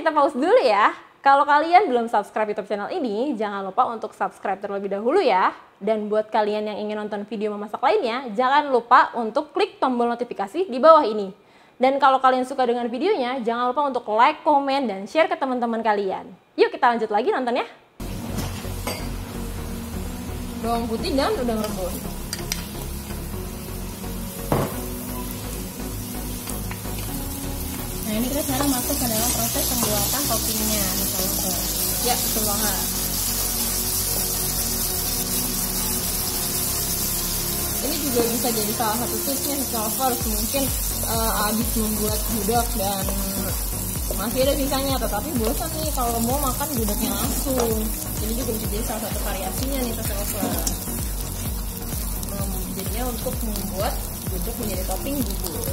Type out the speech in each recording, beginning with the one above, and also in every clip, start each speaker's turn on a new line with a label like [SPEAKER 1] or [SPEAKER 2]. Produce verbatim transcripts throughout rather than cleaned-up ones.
[SPEAKER 1] kita pause dulu ya. Kalau kalian belum subscribe YouTube channel ini, jangan lupa untuk subscribe terlebih dahulu ya. Dan buat kalian yang ingin nonton video memasak lainnya, jangan lupa untuk klik tombol notifikasi di bawah ini. Dan kalau kalian suka dengan videonya, jangan lupa untuk like, komen, dan share ke teman-teman kalian. Yuk kita lanjut lagi nontonnya. Bawang putih dan udang rebus.
[SPEAKER 2] Nah ini kita sekarang masuk ke dalam proses pembuatan toppingnya.
[SPEAKER 1] Ya, betul banget. Ini juga bisa jadi salah satu tipsnya lovers, mungkin uh, habis membuat gudeg dan masih ada sisanya, tetapi bosan nih kalau mau makan gudegnya langsung. Ini juga bisa jadi salah satu variasinya nih lovers. Um, jadinya untuk membuat gudeg menjadi topping bubur.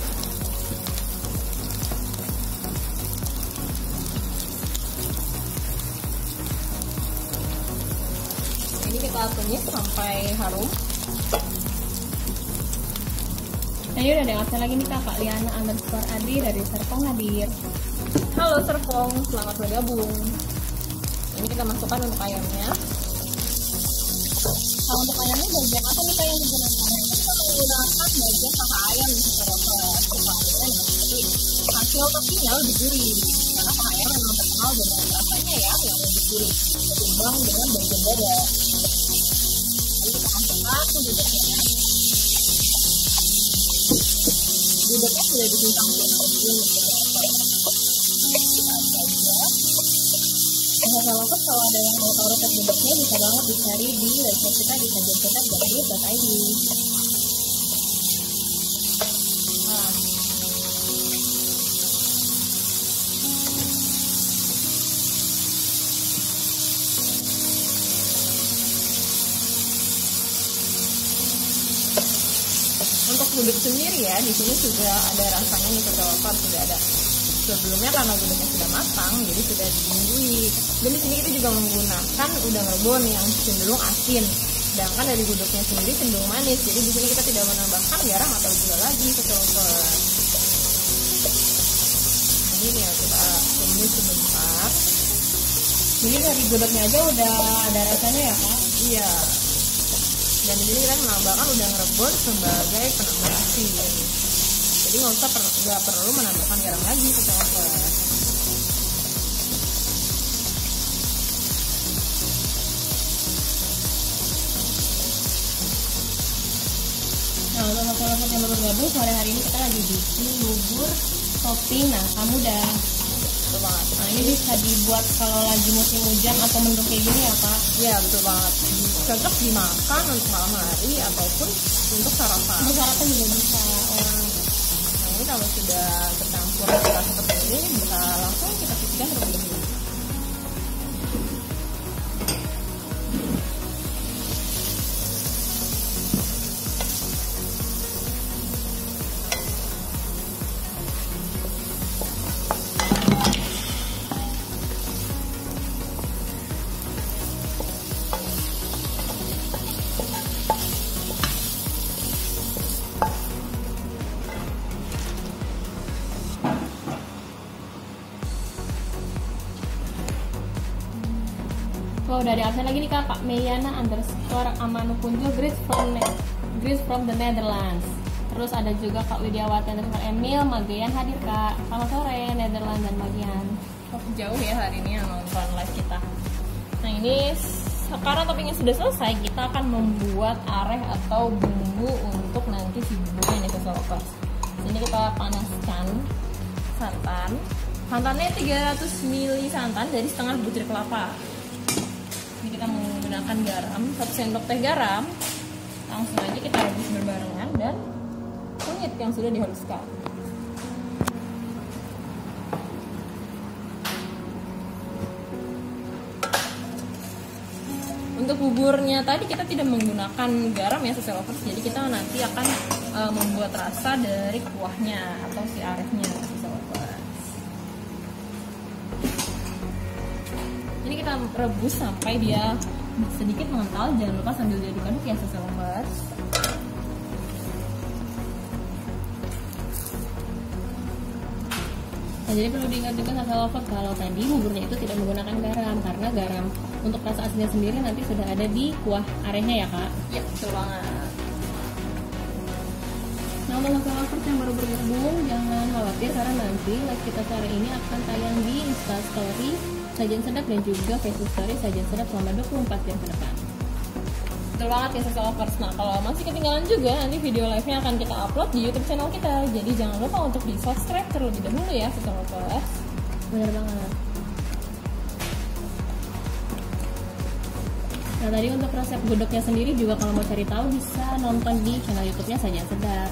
[SPEAKER 1] Ini kita tumis sampai harum.
[SPEAKER 2] Nah ini udah ada yang absen lagi nih Kak Liana underscore Adri dari Serpong hadir.
[SPEAKER 1] Halo Serpong, selamat bergabung. Ini kita masukkan untuk ayamnya.
[SPEAKER 2] Kalau untuk ayamnya bagian apa nih Kak yang digunakan?
[SPEAKER 1] Kita menggunakan bagian paha ayam secara supaya nanti hasil toppingnya lebih gurih. Karena paha ayam memang terkenal dengan rasanya ya yang lebih gurih ketimbang dengan bagian dada. Jadi kita masukkan ke gudegnya. Gudegnya sudah disincang sebelum kita aduk aja.
[SPEAKER 2] Nah kalau kalau ada yang mau tahu resep gudegnya bisa banget dicari di website kita di sajian kita dari dot i d.
[SPEAKER 1] Nah, untuk gudeg sendiri ya, di sini sudah ada rasanya nih kecocokan, sudah ada sebelumnya karena gudegnya sudah matang, jadi sudah dibumbui. Dan di sini kita juga menggunakan udang rebon yang cenderung asin, sedangkan dari gudegnya sendiri cenderung manis. Jadi di sini kita tidak menambahkan garam atau gula lagi kecocokan. Ini nih kita tumis sebentar.
[SPEAKER 2] Jadi dari gudegnya aja udah ada rasanya ya Kak?
[SPEAKER 1] Iya. Dan di sini kita menambahkan udang rebon sebagai penambah asin. Jadi nggak usah per, nggak perlu menambahkan garam lagi ke coklat.
[SPEAKER 2] Nah untuk masyarakat yang baru gabung, sore hari ini kita lagi bikin bubur topping. Nah kamu udah
[SPEAKER 1] Betul banget.
[SPEAKER 2] Nah ini bisa dibuat kalau lagi musim hujan atau mendung kayak gini ya Kak?
[SPEAKER 1] Iya betul banget. Cocok dimakan untuk malam hari ataupun untuk sarapan.
[SPEAKER 2] Untuk sarapan juga bisa.
[SPEAKER 1] Nah ini kalau sudah tercampur rasa seperti ini, bisa langsung kita sisihkan terlebih dahulu.
[SPEAKER 2] Oh, udah ada absen lagi nih Kak, Pak Meyana underscore Amanukunjo Greets from Greets from the Netherlands. Terus ada juga Kak Widiawati underscore Emil Magian hadir Kak. Selamat sore Netherlands dan Magian.
[SPEAKER 1] Oh, jauh ya hari ini yang nonton live kita. Nah ini sekarang toppingnya sudah selesai, kita akan membuat areh atau bumbu untuk nanti si buburnya nih sosokas. Sini kita panaskan santan. Santannya tiga ratus mililiter santan dari setengah butir kelapa. Ini kita menggunakan garam, satu sendok teh garam. Langsung aja kita rebus berbarengan dan kunyit yang sudah dihaluskan. Untuk buburnya tadi kita tidak menggunakan garam ya lovers, jadi kita nanti akan e, membuat rasa dari kuahnya atau si arehnya lovers. Ini kita rebus sampai dia sedikit mengental, jangan lupa sambil diaduk-aduk ya lovers.
[SPEAKER 2] Nah, jadi perlu diingat juga Salsa Lovers kalau tadi buburnya itu tidak menggunakan garam, karena garam untuk rasa aslinya sendiri nanti sudah ada di kuah arehnya ya kak.
[SPEAKER 1] Ya betul banget.
[SPEAKER 2] Nah, untuk Salsa Lovers yang baru bergabung jangan khawatir karena nanti live kita sore ini akan tayang di Instastory Sajian Sedap dan juga Facebook Story Sajian Sedap selama dua puluh empat jam ke depan.
[SPEAKER 1] Betul banget ya Salsa Lovers. Nah kalau masih ketinggalan juga nanti video live-nya akan kita upload di YouTube channel kita. Jadi jangan lupa untuk di subscribe terlebih dahulu ya Salsa Lovers.
[SPEAKER 2] Bener banget. Nah tadi untuk resep gudegnya sendiri juga kalau mau cari tahu bisa nonton di channel YouTube-nya Sajian Sedap.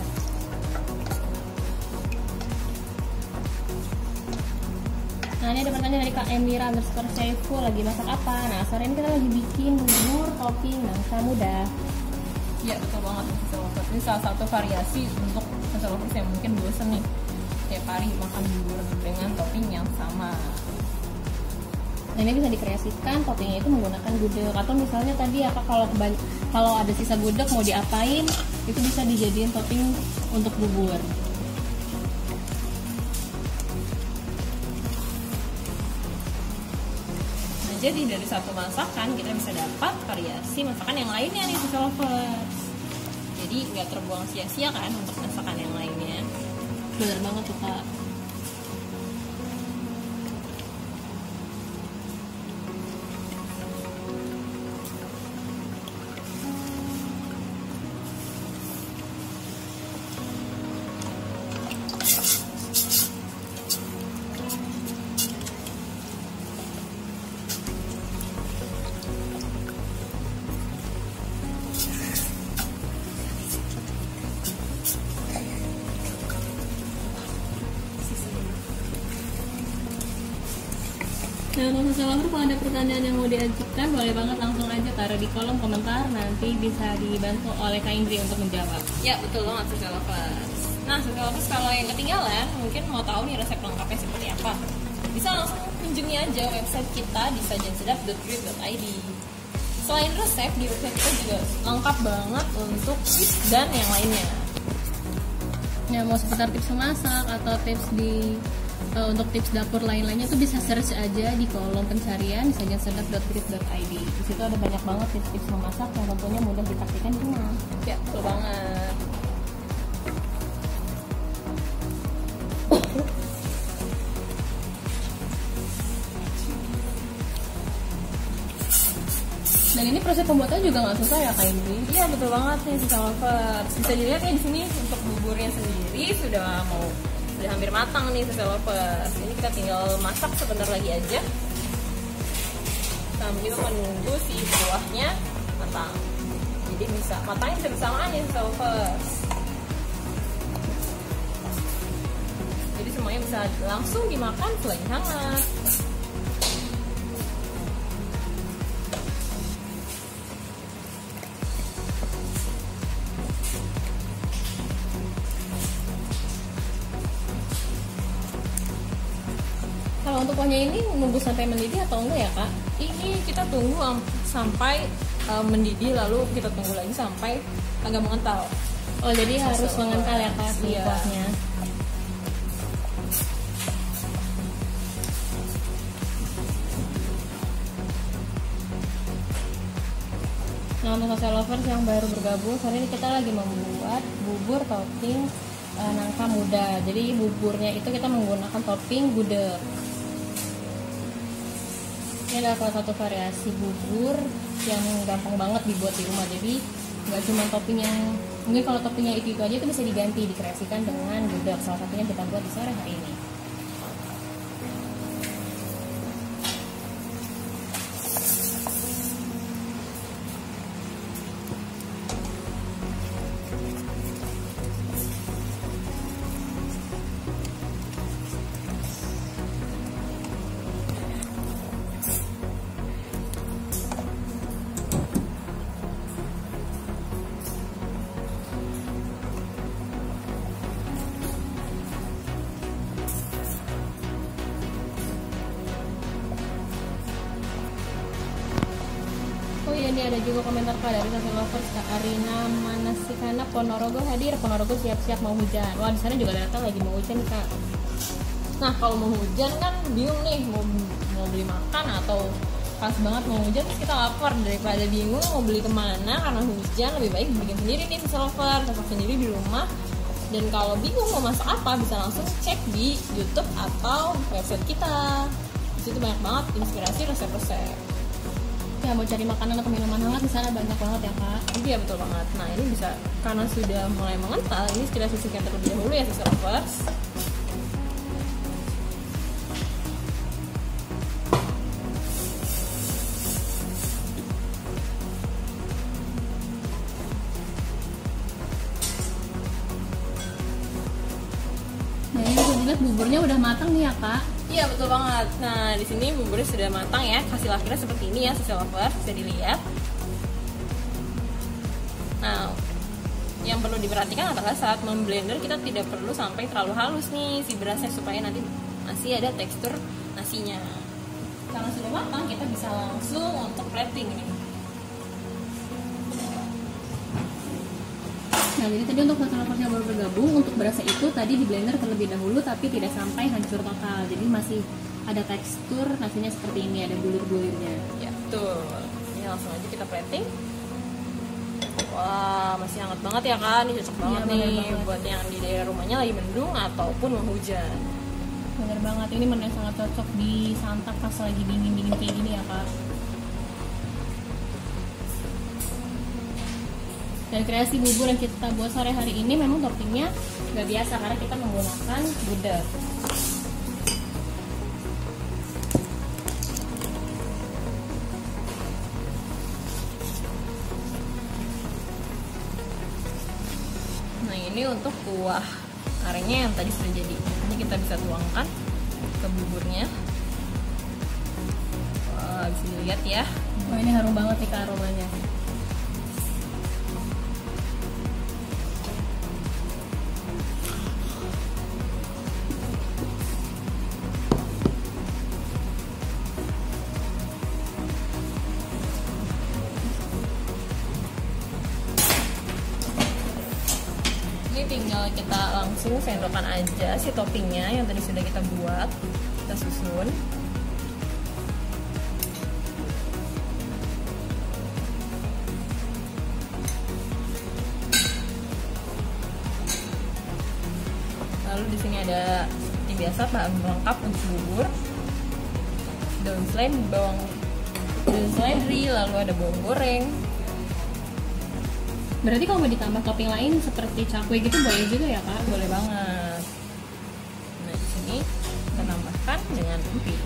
[SPEAKER 2] Nah ini ada pertanyaan dari Kak Emira underscore Saifu, lagi masak apa? Nah sore ini kita lagi bikin bubur topping nangka muda.
[SPEAKER 1] Ya betul banget Salsa Lovers. Ini salah satu variasi untuk Salsa Lovers yang mungkin bosen nih tiap hari makan bubur dengan topping yang sama.
[SPEAKER 2] Nah ini bisa dikreasikan toppingnya itu menggunakan gudeg, atau misalnya tadi ya Kak kalau keban- kalau ada sisa gudeg mau diapain itu bisa dijadiin topping untuk bubur.
[SPEAKER 1] Jadi dari satu masakan kita bisa dapat variasi masakan yang lainnya nih Salsa Lovers. Jadi nggak terbuang sia-sia kan untuk masakan yang lainnya.
[SPEAKER 2] Bener banget tuh Kak. Nah, untuk Salsa Lovers kalau ada pertanyaan yang mau diajukan boleh banget langsung aja taruh di kolom komentar, nanti bisa dibantu oleh Kak Indri untuk menjawab.
[SPEAKER 1] Ya betul banget Salsa Lovers. Nah Salsa Lovers kalau yang ketinggalan mungkin mau tahu nih resep lengkapnya seperti apa, bisa langsung kunjungi aja website kita di sajian sedap dot grid dot i d. Selain resep di website kita juga lengkap banget untuk tips dan yang lainnya.
[SPEAKER 2] Ya mau seputar tips memasak atau tips di uh, untuk tips dapur lain-lainnya tuh bisa search aja di kolom pencarian sajian sedap dot grid dot i d. Di situ ada banyak banget tips-tips memasak yang tentunya mudah dipraktikkan di rumah.
[SPEAKER 1] Ya betul banget.
[SPEAKER 2] Dan ini proses pembuatannya juga nggak susah ya Kak Indri?
[SPEAKER 1] Iya betul banget nih Salsa Lovers. Bisa dilihat ya di sini untuk buburnya sendiri sudah mau sudah hampir matang nih Salsa Lovers. Ini kita tinggal masak sebentar lagi aja sambil menunggu si buahnya matang. Jadi bisa matangnya bisa bersamaan ya Salsa Lovers. Jadi semuanya bisa langsung dimakan selagi hangat.
[SPEAKER 2] Kalau untuk kuahnya ini nunggu sampai mendidih atau enggak ya Kak?
[SPEAKER 1] Ini kita tunggu um, sampai um, mendidih, lalu kita tunggu lagi sampai agak mengental.
[SPEAKER 2] Oh jadi
[SPEAKER 1] Salsa
[SPEAKER 2] harus mengental ya Kak si
[SPEAKER 1] Iya.
[SPEAKER 2] kuahnya. Nah untuk Salsa Lovers yang baru bergabung, hari ini kita lagi membuat bubur topping e, nangka muda. Jadi buburnya itu kita menggunakan topping gudeg. Ini adalah salah satu variasi bubur yang gampang banget dibuat di rumah. Jadi nggak cuma topping yang mungkin kalau toppingnya itu itu aja itu bisa diganti, dikreasikan dengan gudeg. Salah satunya kita buat di sore hari ini. Oh iya, ini ada juga komentar Kak dari Salsa Lovers, Kak Arina Manasikana, Ponorogo hadir. Ponorogo siap-siap mau hujan. Wah, di sana juga ternyata lagi mau hujan nih Kak.
[SPEAKER 1] Nah kalau mau hujan kan bingung nih mau mau beli makan atau pas banget mau hujan terus kita lapar, daripada bingung mau beli kemana karena hujan, lebih baik bikin sendiri nih Fish Lover, masak sendiri di rumah. Dan kalau bingung mau masak apa bisa langsung cek di YouTube atau website kita. Di situ banyak banget inspirasi resep-resep.
[SPEAKER 2] Ya mau cari makanan atau minuman hangat di sana banyak banget ya kak.
[SPEAKER 1] Iya betul banget. Nah ini bisa karena sudah mulai mengental, ini kita sisihkan terlebih dahulu ya Fish Lovers.
[SPEAKER 2] Nah ini bisa dilihat buburnya udah matang nih ya kak.
[SPEAKER 1] Iya betul banget. Nah di sini buburnya sudah matang ya, hasil akhirnya seperti ini ya Fish Lovers, bisa dilihat. Nah yang perlu diperhatikan adalah saat memblender kita tidak perlu sampai terlalu halus nih si berasnya, supaya nanti masih ada tekstur nasinya. Karena sudah matang kita bisa langsung untuk plating nih.
[SPEAKER 2] Nah jadi tadi untuk Fish Lovers yang baru bergabung, untuk berasa itu tadi di blender terlebih dahulu tapi tidak sampai hancur total. Jadi masih ada tekstur nasinya seperti ini, ada bulir-bulirnya.
[SPEAKER 1] Ya betul. Ini langsung aja kita plating. Wah masih hangat banget ya kan, ini cocok banget
[SPEAKER 2] Ya,
[SPEAKER 1] nih
[SPEAKER 2] banget.
[SPEAKER 1] buat yang di daerah rumahnya lagi mendung ataupun mau hujan.
[SPEAKER 2] Bener banget, ini menu yang sangat cocok disantap pas lagi dingin-dingin kayak gini ya kak. Dan kreasi bubur yang kita buat sore hari ini memang toppingnya nggak biasa karena kita menggunakan gudeg.
[SPEAKER 1] Nah ini untuk kuah arenya yang tadi sudah jadi. Ini kita bisa tuangkan ke buburnya. Wah bisa dilihat ya.
[SPEAKER 2] Wah ini harum banget nih kak aromanya.
[SPEAKER 1] Ini tinggal kita langsung sendokkan aja si toppingnya yang tadi sudah kita buat. Kita susun. Lalu di sini ada seperti biasa bahan pelengkap untuk bubur. Daun seledri, bawang, daun seledri, lalu ada bawang goreng.
[SPEAKER 2] Berarti kalau mau ditambah topping lain seperti cakwe gitu boleh juga ya kak?
[SPEAKER 1] Boleh banget. Nah di sini kita tambahkan dengan emping.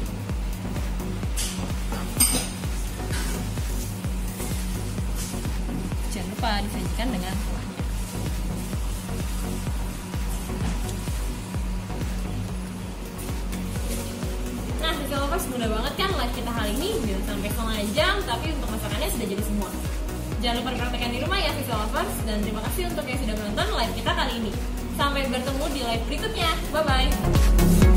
[SPEAKER 1] Jangan lupa disajikan dengan kuahnya. Nah Fish Lovers, mudah banget kan live kita hari ini, belum sampai setengah jam, tapi untuk masakannya sudah jadi semua. Jangan lupa dipraktekkan di rumah ya Fish Lovers, dan terima kasih untuk yang sudah menonton live kita kali ini. Sampai bertemu di live berikutnya. Bye bye.